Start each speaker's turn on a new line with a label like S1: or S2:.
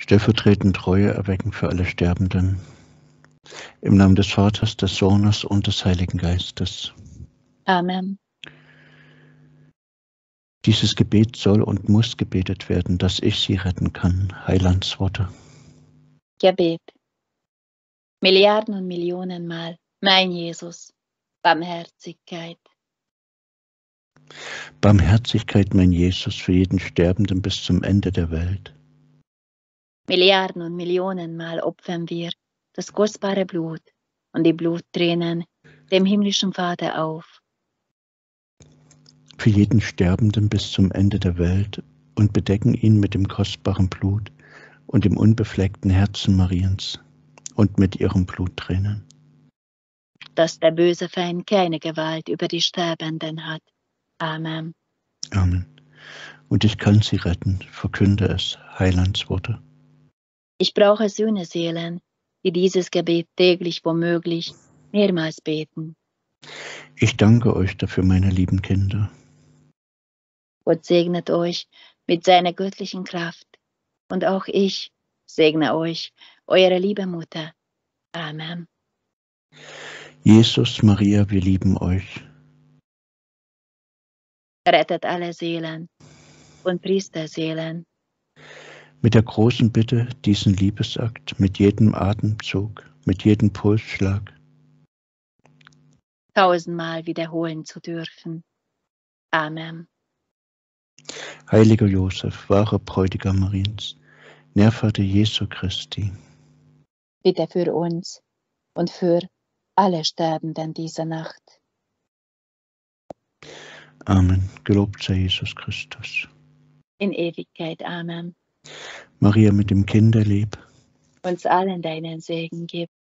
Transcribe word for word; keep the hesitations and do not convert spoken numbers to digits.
S1: stellvertretend Treue erwecken für alle Sterbenden. Im Namen des Vaters, des Sohnes und des Heiligen Geistes.
S2: Amen.
S1: Dieses Gebet soll und muss gebetet werden, dass ich sie retten kann. Heilandsworte.
S2: Gebet. Milliarden und Millionen Mal, mein Jesus, Barmherzigkeit.
S1: Barmherzigkeit, mein Jesus, für jeden Sterbenden bis zum Ende der Welt.
S2: Milliarden und Millionen Mal opfern wir das kostbare Blut und die Bluttränen dem himmlischen Vater auf.
S1: Für jeden Sterbenden bis zum Ende der Welt und bedecken ihn mit dem kostbaren Blut und dem unbefleckten Herzen Mariens und mit ihren Bluttränen.
S2: Dass der böse Feind keine Gewalt über die Sterbenden hat. Amen.
S1: Amen. Und ich kann sie retten, verkünde es, Heilandsworte.
S2: Ich brauche Sühneseelen, die dieses Gebet täglich womöglich mehrmals beten.
S1: Ich danke euch dafür, meine lieben Kinder.
S2: Gott segnet euch mit seiner göttlichen Kraft. Und auch ich segne euch, eure liebe Mutter. Amen.
S1: Jesus, Maria, wir lieben euch.
S2: Rettet alle Seelen und Priesterseelen.
S1: Mit der großen Bitte, diesen Liebesakt mit jedem Atemzug, mit jedem Pulsschlag
S2: tausendmal wiederholen zu dürfen. Amen.
S1: Heiliger Josef, wahrer Bräutigam Mariens, Nährvater Jesu Christi,
S2: Bitte für uns und für alle Sterbenden dieser Nacht.
S1: Amen. Gelobt sei Jesus Christus.
S2: In Ewigkeit. Amen.
S1: Maria mit dem Kinderlieb,
S2: Uns allen deinen Segen gib.